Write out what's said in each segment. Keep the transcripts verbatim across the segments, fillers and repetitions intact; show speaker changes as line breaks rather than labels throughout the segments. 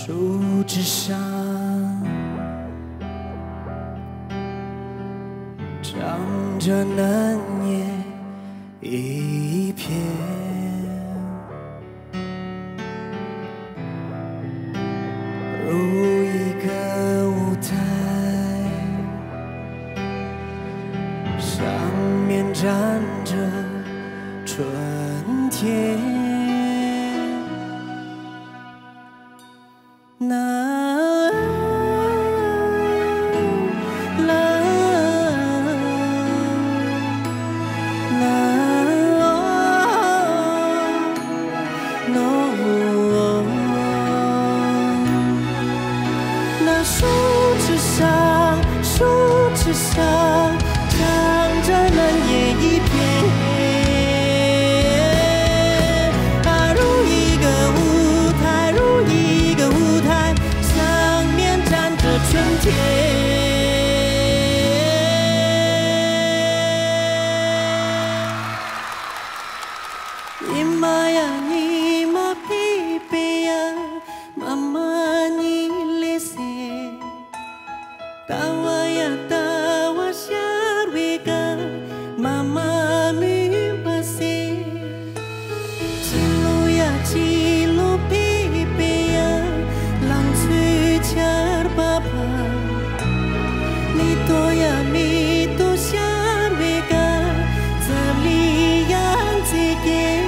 树枝上长着嫩叶一片，如一个舞台，上面站着春天。那那树枝上，树枝上长着嫩叶一片，它如一个舞台，如一个舞台，上面站着春天。你妈呀，你妈贝贝呀，妈妈你来些。Tawa ya tawa syarwega mama mimpase Cilu ya cilu pipe ya lang sui char papa Mito ya mito syarwega Zabli yang zike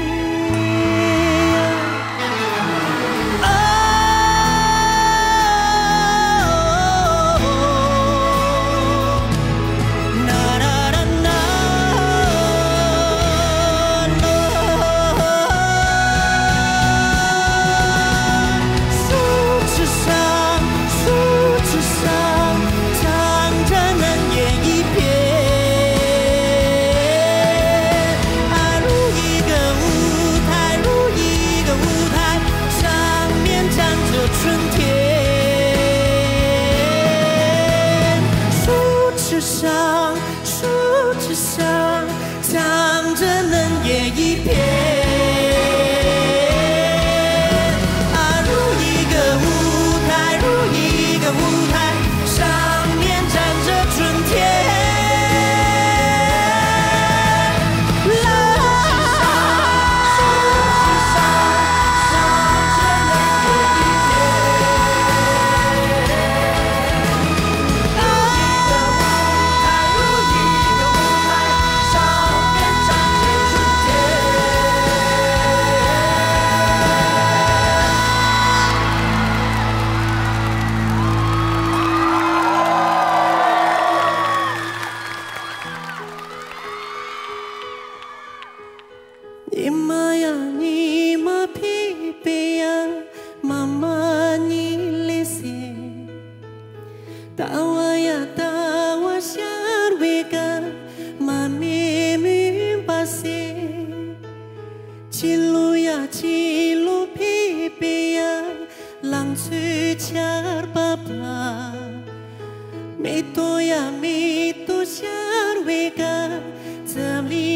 春天，树枝上，树枝上长着嫩叶一片，啊，如一个舞台，如一个舞台，上面站着春天。你妈呀，你妈皮皮呀，妈妈你来些。Tawa ya tawa syarwega, mami mimpase. Cilu ya cilu pipi ya, lang sui char papa. Mito ya mito syarwega, zamli